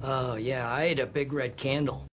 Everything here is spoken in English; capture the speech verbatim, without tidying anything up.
Oh, yeah, I ate a big red candle.